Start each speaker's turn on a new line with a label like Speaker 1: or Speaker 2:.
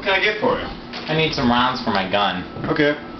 Speaker 1: What can I get for you?
Speaker 2: I need some rounds for my gun.
Speaker 1: Okay.